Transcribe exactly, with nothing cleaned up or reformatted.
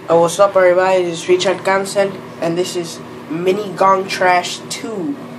Oh, what's up everybody, this is Richard Cancel, and this is Mini Gong Trash two.